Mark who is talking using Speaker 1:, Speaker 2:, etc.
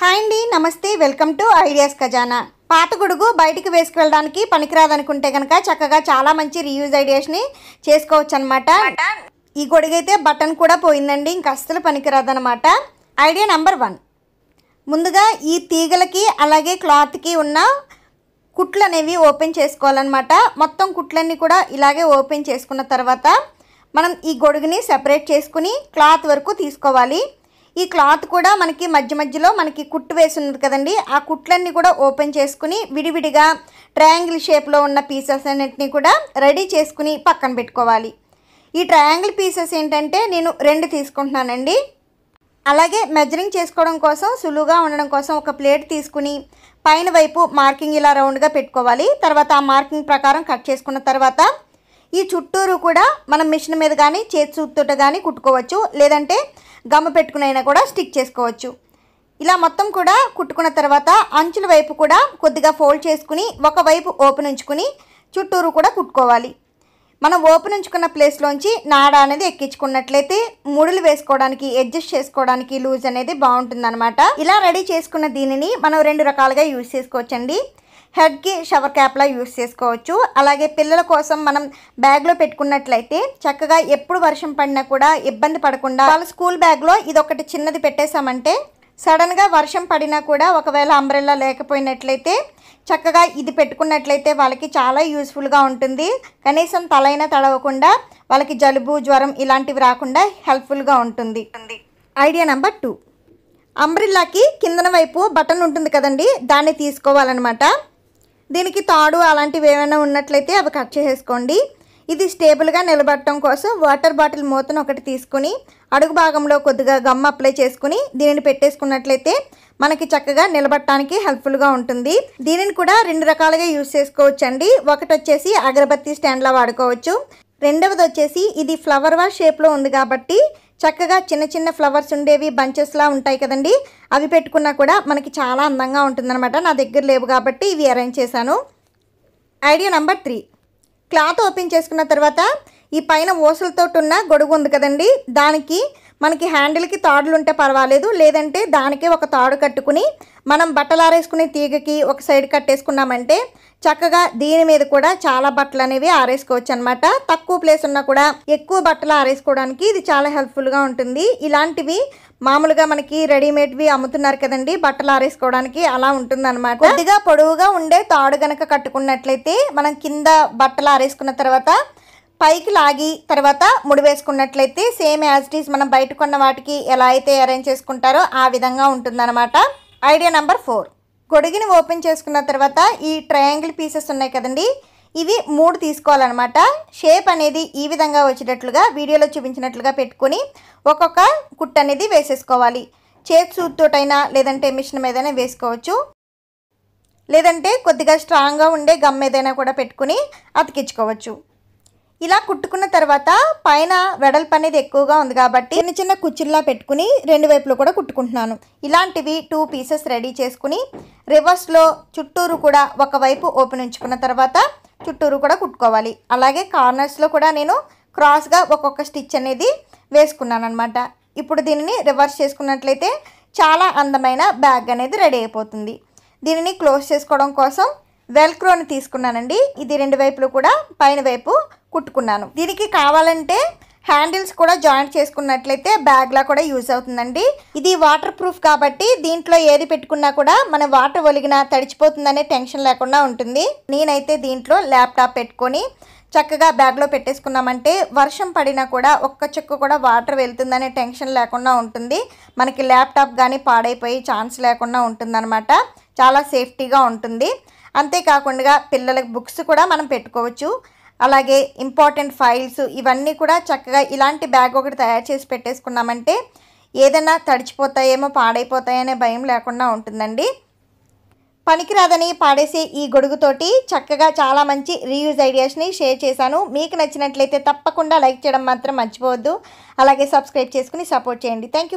Speaker 1: Hi అండి, నమస్తే. Welcome to ideas ఖజానా. పాత గొడుగు బయటికి వేసుకెళ్ళడానికి పనికిరాదనుకుంటే కనుక చక్కగా చాలా మంచి రీయూజ్ ఐడియాస్ని చేసుకోవచ్చు అనమాట. ఈ గొడుగు అయితే బటన్ కూడా పోయిందండి, ఇంక అస్సలు పనికిరాదనమాట. ఐడియా నెంబర్ 1, ముందుగా ఈ తీగలకి అలాగే క్లాత్కి ఉన్న కుట్లు అనేవి ఓపెన్ చేసుకోవాలన్నమాట. మొత్తం కుట్లన్నీ కూడా ఇలాగే ఓపెన్ చేసుకున్న తర్వాత మనం ఈ గొడుగుని సెపరేట్ చేసుకుని క్లాత్ వరకు తీసుకోవాలి. ఈ క్లాత్ కూడా మనకి మధ్య మధ్యలో మనకి కుట్టు వేసి ఉంది కదండి, ఆ కుట్లన్నీ కూడా ఓపెన్ చేసుకుని విడివిడిగా ట్రయాంగిల్ షేప్లో ఉన్న పీసెస్ అన్నింటినీ కూడా రెడీ చేసుకుని పక్కన పెట్టుకోవాలి. ఈ ట్రయాంగిల్ పీసెస్ ఏంటంటే నేను 2 తీసుకుంటున్నానండి. అలాగే మెజరింగ్ చేసుకోవడం కోసం సులువుగా ఉండడం కోసం ఒక ప్లేట్ తీసుకుని పైన వైపు మార్కింగ్ ఇలా రౌండ్గా పెట్టుకోవాలి. తర్వాత ఆ మార్కింగ్ ప్రకారం కట్ చేసుకున్న తర్వాత ఈ చుట్టూరు కూడా మనం మిషన్ మీద కానీ చేతి సూదితో కానీ కుట్టుకోవచ్చు, లేదంటే గమ్మ పెట్టుకునైనా కూడా స్టిక్ చేసుకోవచ్చు. ఇలా మొత్తం కూడా కుట్టుకున్న తర్వాత అంచుల వైపు కూడా కొద్దిగా ఫోల్డ్ చేసుకుని ఒకవైపు ఓపెన్ ఉంచుకుని చుట్టూరు కూడా కుట్టుకోవాలి. మనం ఓపెన్ ఉంచుకున్న ప్లేస్లోంచి నాడ అనేది ఎక్కించుకున్నట్లయితే ముడులు వేసుకోవడానికి అడ్జస్ట్ చేసుకోవడానికి లూజ్ అనేది బాగుంటుందన్నమాట. ఇలా రెడీ చేసుకున్న దీనిని మనం 2 రకాలుగా యూజ్ చేసుకోవచ్చండి. హెడ్కి షవర్ క్యాప్లా యూజ్ చేసుకోవచ్చు. అలాగే పిల్లల కోసం మనం బ్యాగ్లో పెట్టుకున్నట్లయితే చక్కగా ఎప్పుడు వర్షం పడినా కూడా ఇబ్బంది పడకుండా వాళ్ళ స్కూల్ బ్యాగ్లో ఇదొకటి చిన్నది పెట్టేశామంటే సడన్గా వర్షం పడినా కూడా ఒకవేళ అంబ్రెల్లా లేకపోయినట్లయితే చక్కగా ఇది పెట్టుకున్నట్లయితే వాళ్ళకి చాలా యూస్ఫుల్గా ఉంటుంది. కనీసం తలైనా తడవకుండా వాళ్ళకి జలుబు జ్వరం ఇలాంటివి రాకుండా హెల్ప్ఫుల్గా ఉంటుంది. ఐడియా నెంబర్ 2, అంబ్రెల్లాకి కిందన వైపు బటన్ ఉంటుంది కదండి, దాన్ని తీసుకోవాలన్నమాట. దీనికి తాడు అలాంటివి ఏమైనా ఉన్నట్లయితే అవి కట్ చేసేసుకోండి. ఇది స్టేబుల్గా నిలబడటం కోసం వాటర్ బాటిల్ మూతను ఒకటి తీసుకుని అడుగు భాగంలో కొద్దిగా గమ్ అప్లై చేసుకుని దీనిని పెట్టేసుకున్నట్లయితే మనకి చక్కగా నిలబడటానికి హెల్ప్ఫుల్గా ఉంటుంది. దీనిని కూడా 2 రకాలుగా యూజ్ చేసుకోవచ్చండి. ఒకటి వచ్చేసి అగరబత్తి స్టాండ్లా వాడుకోవచ్చు. రెండవది వచ్చేసి ఇది ఫ్లవర్ వాష్ షేప్లో ఉంది కాబట్టి చక్కగా చిన్న చిన్న ఫ్లవర్స్ ఉండేవి బంచెస్లా ఉంటాయి కదండి, అవి పెట్టుకున్నా కూడా మనకి చాలా అందంగా ఉంటుందన్నమాట. నా దగ్గర లేవు కాబట్టి ఇవి అరేంజ్ చేశాను. ఐడియా నెంబర్ 3, క్లాత్ ఓపెన్ చేసుకున్న తర్వాత ఈ పైన ఊసలతో ఉన్న గొడుగు ఉంది కదండి, దానికి మనకి హ్యాండిల్కి తాడులు ఉంటే పర్వాలేదు, లేదంటే దానికే ఒక తాడు కట్టుకుని మనం బట్టలు ఆరేసుకునే తీగకి ఒక సైడ్ కట్టేసుకున్నామంటే చక్కగా దీని మీద కూడా చాలా బట్టలు అనేవి ఆరేసుకోవచ్చు అనమాట. తక్కువ ప్లేస్ ఉన్నా కూడా ఎక్కువ బట్టలు ఆరేసుకోవడానికి ఇది చాలా హెల్ప్ఫుల్గా ఉంటుంది. ఇలాంటివి మామూలుగా మనకి రెడీమేడ్వి అమ్ముతున్నారు కదండి బట్టలు ఆరేసుకోవడానికి, అలా ఉంటుందన్నమాట. కొద్దిగా పొడవుగా ఉండే తాడు గనక కట్టుకున్నట్లయితే మనం కింద బట్టలు ఆరేసుకున్న తర్వాత పైకి లాగి తర్వాత ముడి వేసుకున్నట్లయితే సేమ్ యాజ్ ఇట్ ఈస్ మనం బయట కొన్న వాటికి ఎలా అయితే అరేంజ్ చేసుకుంటారో ఆ విధంగా ఉంటుందన్నమాట. ఐడియా నెంబర్ 4, గొడుగుని ఓపెన్ చేసుకున్న తర్వాత ఈ ట్రయాంగిల్ పీసెస్ ఉన్నాయి కదండి, ఇవి 3 తీసుకోవాలన్నమాట. షేప్ అనేది ఈ విధంగా వచ్చేటట్లుగా వీడియోలో చూపించినట్లుగా పెట్టుకుని ఒక్కొక్క కుట్టు అనేది వేసేసుకోవాలి. చేతి సూదితోటైనా లేదంటే మిషన్ మీదైనా వేసుకోవచ్చు, లేదంటే కొద్దిగా స్ట్రాంగ్గా ఉండే గమ్ ఏదైనా కూడా పెట్టుకుని అతికించుకోవచ్చు. ఇలా కుట్టుకున్న తర్వాత పైన వెడల్పు అనేది ఎక్కువగా ఉంది కాబట్టి చిన్న చిన్న కుచ్చిల్లా పెట్టుకుని 2 వైపులో కూడా కుట్టుకుంటున్నాను. ఇలాంటివి 2 పీసెస్ రెడీ చేసుకుని రివర్స్లో చుట్టూరు కూడా ఒకవైపు ఓపెన్ ఉంచుకున్న తర్వాత చుట్టూరు కూడా కుట్టుకోవాలి. అలాగే కార్నర్స్లో కూడా నేను క్రాస్గా ఒక్కొక్క స్టిచ్ అనేది వేసుకున్నాను అనమాట. ఇప్పుడు దీనిని రివర్స్ చేసుకున్నట్లయితే చాలా అందమైన బ్యాగ్ అనేది రెడీ అయిపోతుంది. దీనిని క్లోజ్ చేసుకోవడం కోసం వెల్క్రోని తీసుకున్నానండి. ఇది 2 వైపులు కూడా పైన వైపు కుట్టుకున్నాను. దీనికి కావాలంటే హ్యాండిల్స్ కూడా జాయింట్ చేసుకున్నట్లయితే బ్యాగ్లా కూడా యూజ్ అవుతుందండి. ఇది వాటర్ ప్రూఫ్ కాబట్టి దీంట్లో ఏది పెట్టుకున్నా కూడా మన వాటర్ ఒలిగినా తడిచిపోతుందనే టెన్షన్ లేకుండా ఉంటుంది. నేనైతే దీంట్లో ల్యాప్టాప్ పెట్టుకొని చక్కగా బ్యాగ్లో పెట్టేసుకున్నామంటే వర్షం పడినా కూడా ఒక్క చుక్క కూడా వాటర్ వెళ్తుందనే టెన్షన్ లేకుండా ఉంటుంది. మనకి ల్యాప్టాప్ కానీ పాడైపోయి ఛాన్స్ లేకుండా ఉంటుందన్నమాట. చాలా సేఫ్టీగా ఉంటుంది. అంతేకాకుండా పిల్లలకి బుక్స్ కూడా మనం పెట్టుకోవచ్చు. అలాగే ఇంపార్టెంట్ ఫైల్స్ ఇవన్నీ కూడా చక్కగా ఇలాంటి బ్యాగ్ ఒకటి తయారు చేసి పెట్టేసుకున్నామంటే ఏదైనా తడిచిపోతాయేమో పాడైపోతాయనే భయం లేకుండా ఉంటుందండి. పనికిరాదని పాడేసే ఈ గొడుగుతోటి చక్కగా చాలా మంచి రీయూజ్ ఐడియాస్ని షేర్ చేశాను. మీకు నచ్చినట్లయితే తప్పకుండా లైక్ చేయడం మాత్రం మర్చిపోవద్దు. అలాగే సబ్స్క్రైబ్ చేసుకుని సపోర్ట్ చేయండి. Thank you.